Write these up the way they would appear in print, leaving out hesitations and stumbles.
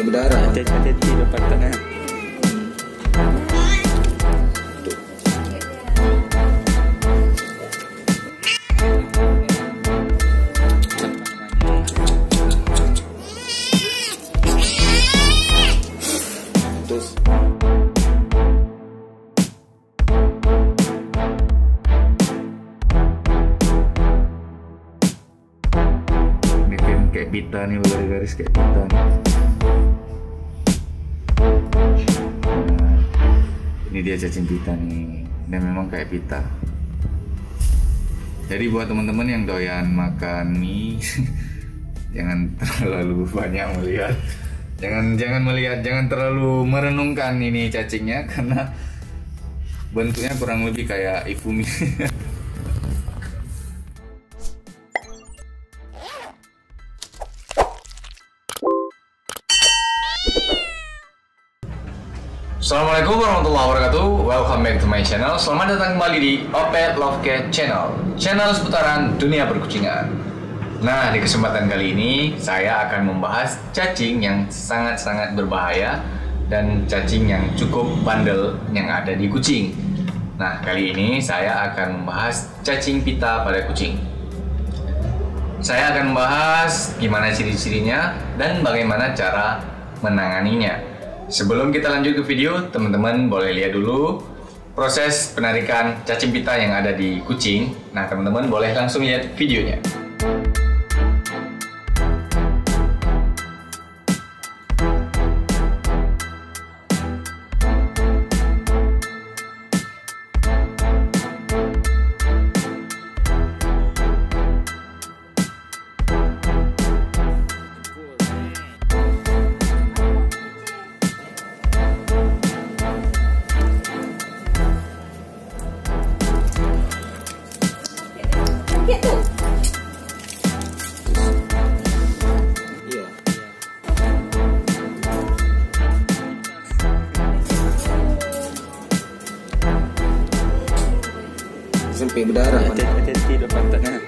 berdarah. Ada di depan tengah. Terus Kayak pita nih, garis-garis kayak pita nih. Nah, ini dia cacing pita nih, dan memang kayak pita. Jadi buat teman-teman yang doyan makan mie, jangan terlalu banyak melihat, jangan terlalu merenungkan ini cacingnya, karena bentuknya kurang lebih kayak ifumi. Assalamualaikum warahmatullahi wabarakatuh. Welcome back to my channel. Selamat datang kembali di Opet Love Cat Channel, channel seputaran dunia perkucingan. Nah, di kesempatan kali ini saya akan membahas cacing yang sangat-sangat berbahaya dan cacing yang cukup bandel yang ada di kucing. Nah, kali ini saya akan membahas cacing pita pada kucing. Saya akan membahas gimana ciri-cirinya dan bagaimana cara menanganinya. Sebelum kita lanjut ke video, teman-teman boleh lihat dulu proses penarikan cacing pita yang ada di kucing. Nah, teman-teman boleh langsung lihat videonya. sampai berdarah. Ada di depan tengah.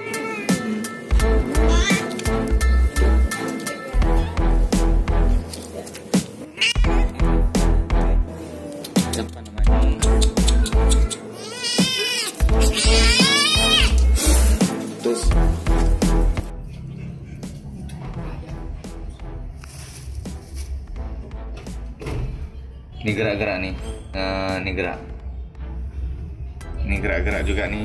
Apa namanya? Terus Ini gerak-gerak nih. Ini gerak. Ini gerak-gerak juga nih.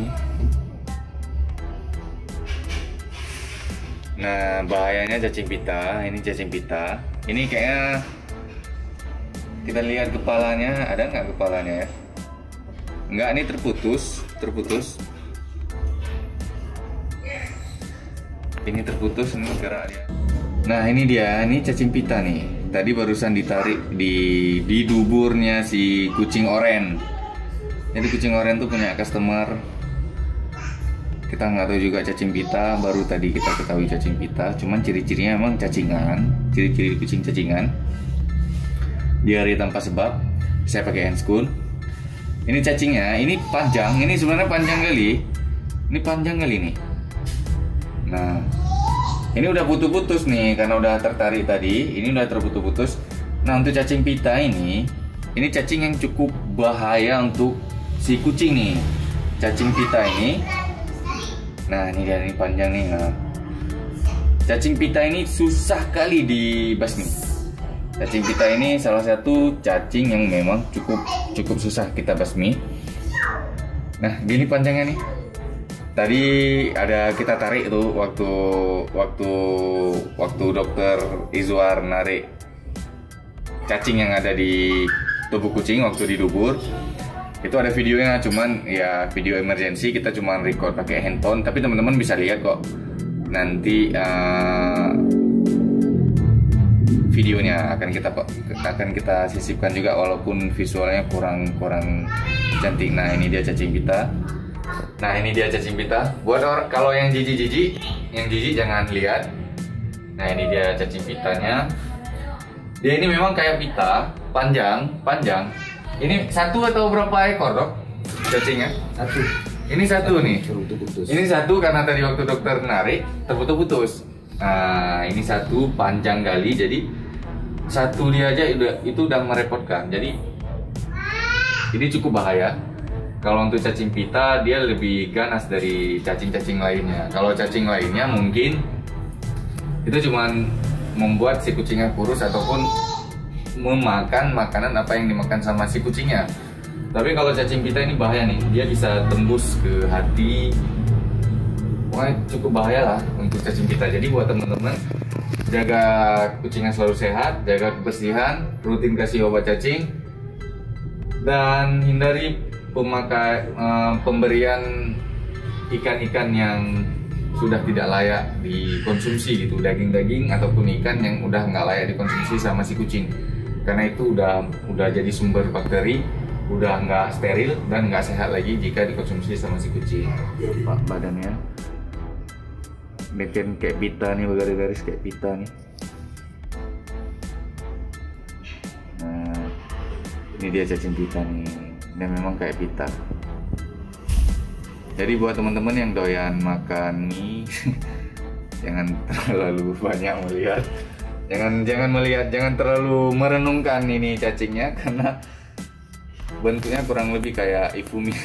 Nah, bahayanya cacing pita. Ini cacing pita. Ini kayaknya kita lihat kepalanya, ada nggak kepalanya ya? Nggak, ini terputus. Ini terputus, ini gerak dia. Nah, ini dia, ini cacing pita nih. Tadi barusan ditarik di duburnya si kucing oren. Jadi kucing oren tuh punya customer. Kita nggak tahu juga cacing pita, baru tadi kita ketahui cacing pita. Cuman ciri-cirinya emang cacingan, ciri-ciri kucing cacingan. Diare tanpa sebab. Saya pakai handscoon. Ini cacingnya, ini panjang, ini sebenarnya panjang kali. Ini panjang kali nih. Nah, ini udah putus-putus nih karena udah tertarik tadi. Ini udah terputus-putus. Nah, untuk cacing pita ini cacing yang cukup bahaya untuk si kucing nih. Cacing pita ini. Nah, ini dia, ini panjang nih. Nah, cacing pita ini susah kali dibasmi. Cacing pita ini salah satu cacing yang memang cukup susah kita basmi. Nah, gini panjangnya nih. Tadi ada kita tarik tuh waktu dokter Izwar narik cacing yang ada di tubuh kucing waktu di dubur. Itu ada videonya, cuman ya video emergency, kita cuman record pakai handphone. Tapi teman-teman bisa lihat kok nanti videonya akan kita sisipkan juga, walaupun visualnya kurang cantik. Nah, ini dia cacing pita. Nah, ini dia cacing pita. Buat kalau yang jijik jangan lihat. Nah, ini dia cacing pitanya. Dia ini memang kayak pita, panjang. Ini satu atau berapa ekor, Dok? Cacingnya? satu. Ini satu nih. Terputus. Ini satu karena tadi waktu dokter narik terputus. Nah, ini satu panjang kali, jadi satu dia aja itu udah merepotkan. Jadi ini cukup bahaya. Kalau untuk cacing pita dia lebih ganas dari cacing-cacing lainnya. Kalau cacing lainnya mungkin itu cuman membuat si kucingnya kurus ataupun memakan makanan apa yang dimakan sama si kucingnya. Tapi kalau cacing pita ini bahaya nih, dia bisa tembus ke hati. Wah, cukup bahaya lah untuk cacing pita. Jadi buat teman-teman, jaga kucingnya selalu sehat, jaga kebersihan, rutin kasih obat cacing, dan hindari pemberian ikan-ikan yang sudah tidak layak dikonsumsi gitu, daging-daging ataupun ikan yang udah nggak layak dikonsumsi sama si kucing, karena itu udah jadi sumber bakteri, udah nggak steril dan nggak sehat lagi jika dikonsumsi sama si kucing. Pak, badannya bikin kayak pita nih, bergaris-garis kayak pita nih. Nah, ini dia cacing pita nih, dan memang kayak pita. Jadi buat teman-teman yang doyan makan mie, jangan terlalu banyak melihat, jangan terlalu merenungkan ini cacingnya, karena bentuknya kurang lebih kayak ifumi.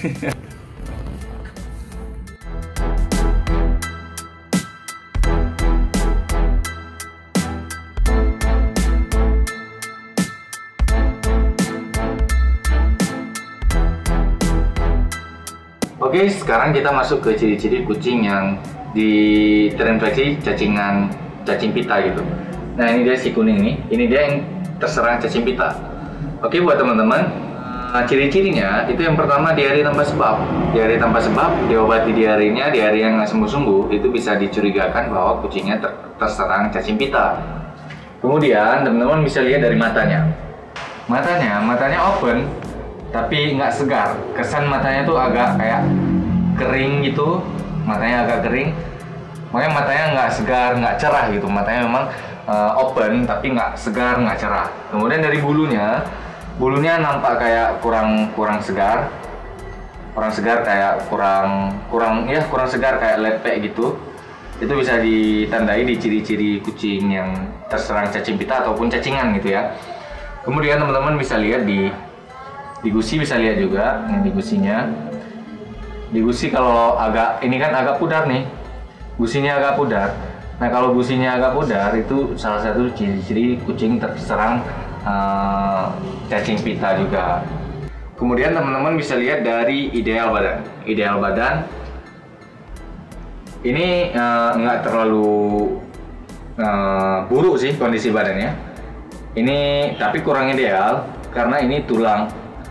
Oke, sekarang kita masuk ke ciri-ciri kucing yang terinfeksi cacing pita gitu. Nah, ini dia si kuning ini dia yang terserang cacing pita. Oke, buat teman-teman, ciri-cirinya itu yang pertama diare tanpa sebab. Diare tanpa sebab, diobati diarenya, diare yang nggak sembuh-sembuh, itu bisa dicurigakan bahwa kucingnya terserang cacing pita. Kemudian teman-teman bisa lihat dari matanya. Matanya open, tapi nggak segar. Kesan matanya tuh agak kayak kering gitu, matanya agak kering, makanya matanya nggak segar, nggak cerah gitu. Matanya memang open tapi nggak segar, nggak cerah. Kemudian dari bulunya nampak kayak kurang segar kayak kurang segar, kayak lepek gitu. Itu bisa ditandai di ciri-ciri kucing yang terserang cacing pita ataupun cacingan gitu ya. Kemudian teman-teman bisa lihat di gusi, bisa lihat juga yang di gusinya. Di gusi kalau ini kan agak pudar nih, gusinya agak pudar. Nah, kalau gusinya agak pudar itu salah satu ciri-ciri kucing terserang cacing pita juga. Kemudian teman-teman bisa lihat dari ideal badan. Ini nggak terlalu buruk sih kondisi badannya. Ini tapi kurang ideal karena ini tulang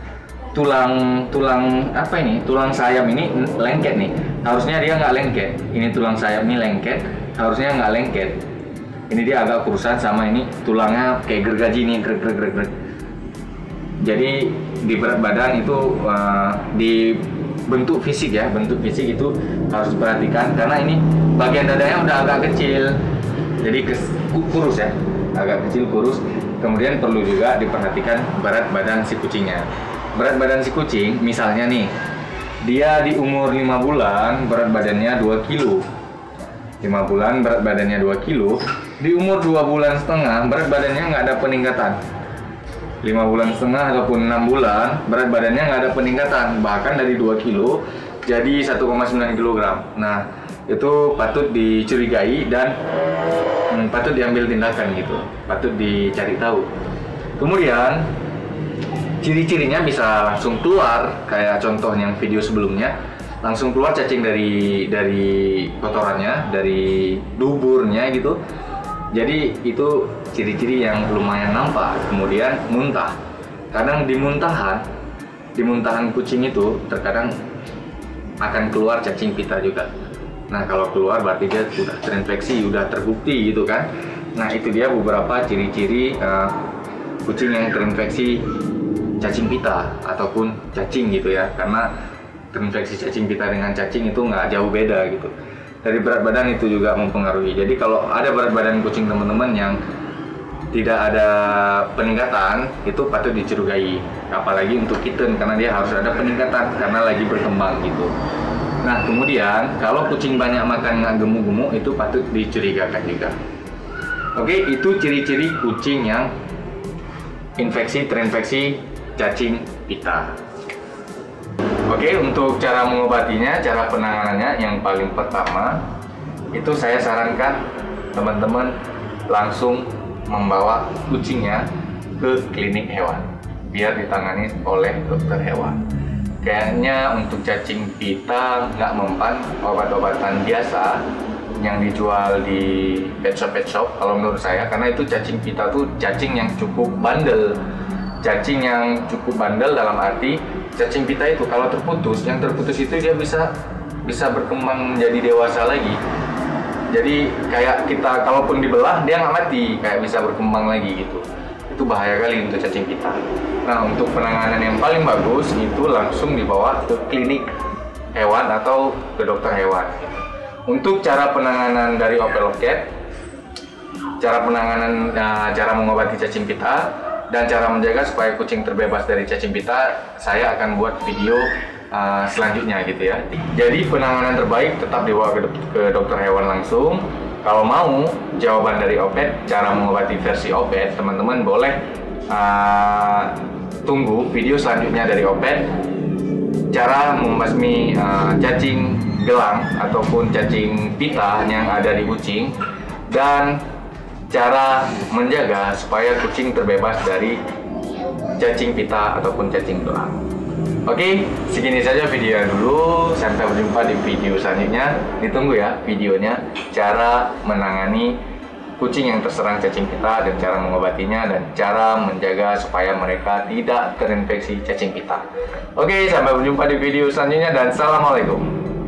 sayap ini lengket nih. Harusnya dia nggak lengket. Ini tulang sayap ini lengket, harusnya nggak lengket. Ini dia agak kurusan sama ini tulangnya kayak gergaji nih, grek. Jadi di berat badan itu di bentuk fisik itu harus diperhatikan, karena ini bagian dadanya udah agak kecil, jadi kurus ya, agak kecil kurus. Kemudian perlu juga diperhatikan berat badan si kucingnya. Berat badan si kucing, misalnya nih, dia di umur 5 bulan berat badannya 2 kilo. 5 bulan berat badannya 2 kilo, di umur 2 bulan setengah berat badannya nggak ada peningkatan. 5 bulan setengah ataupun 6 bulan berat badannya nggak ada peningkatan, bahkan dari 2 kilo jadi 1,9 kg. Nah, itu patut dicurigai dan patut diambil tindakan gitu, patut dicari tahu. Kemudian ciri-cirinya bisa langsung keluar, kayak contoh yang video sebelumnya, langsung keluar cacing dari kotorannya, dari duburnya gitu. Jadi itu ciri-ciri yang lumayan nampak. Kemudian muntah. Kadang di muntahan kucing itu terkadang akan keluar cacing pita juga. Nah, kalau keluar berarti dia sudah terinfeksi, sudah terbukti gitu kan. Nah, itu dia beberapa ciri-ciri kucing yang terinfeksi cacing pita ataupun cacing gitu ya. Karena terinfeksi cacing pita dengan cacing itu nggak jauh beda gitu. Dari berat badan itu juga mempengaruhi. Jadi kalau ada berat badan kucing teman-teman yang tidak ada peningkatan, itu patut dicurigai. Apalagi untuk kitten, karena dia harus ada peningkatan karena lagi berkembang gitu. Nah, kemudian kalau kucing banyak makan nggak gemuk-gemuk, itu patut dicurigakan juga. Oke, itu ciri-ciri kucing yang terinfeksi cacing pita. Oke, untuk cara mengobatinya, cara penanganannya yang paling pertama itu saya sarankan teman-teman langsung membawa kucingnya ke klinik hewan biar ditangani oleh dokter hewan. Kayaknya untuk cacing pita nggak mempan obat-obatan biasa yang dijual di pet shop kalau menurut saya, karena itu cacing pita tuh cacing yang cukup bandel. Cacing yang cukup bandel dalam arti cacing pita itu kalau terputus, yang terputus itu dia bisa berkembang menjadi dewasa lagi. Jadi kayak kita kalaupun dibelah dia nggak mati, kayak bisa berkembang lagi gitu. Itu bahaya kali untuk cacing pita. Nah, untuk penanganan yang paling bagus itu langsung dibawa ke klinik hewan atau ke dokter hewan. Untuk cara penanganan dari Opeloket, cara penanganan, cara mengobati cacing pita, dan cara menjaga supaya kucing terbebas dari cacing pita, saya akan buat video selanjutnya gitu ya. Jadi penanganan terbaik tetap dibawa ke dokter hewan langsung. Kalau mau jawaban dari Opet, cara mengobati versi Opet, teman-teman boleh tunggu video selanjutnya dari Opet. Cara membasmi cacing gelang ataupun cacing pita yang ada di kucing, dan cara menjaga supaya kucing terbebas dari cacing pita ataupun cacing gelang. Oke, segini saja video dulu. Sampai berjumpa di video selanjutnya. Ditunggu ya videonya, cara menangani kucing yang terserang cacing pita dan cara mengobatinya dan cara menjaga supaya mereka tidak terinfeksi cacing pita. Oke, sampai berjumpa di video selanjutnya dan assalamualaikum.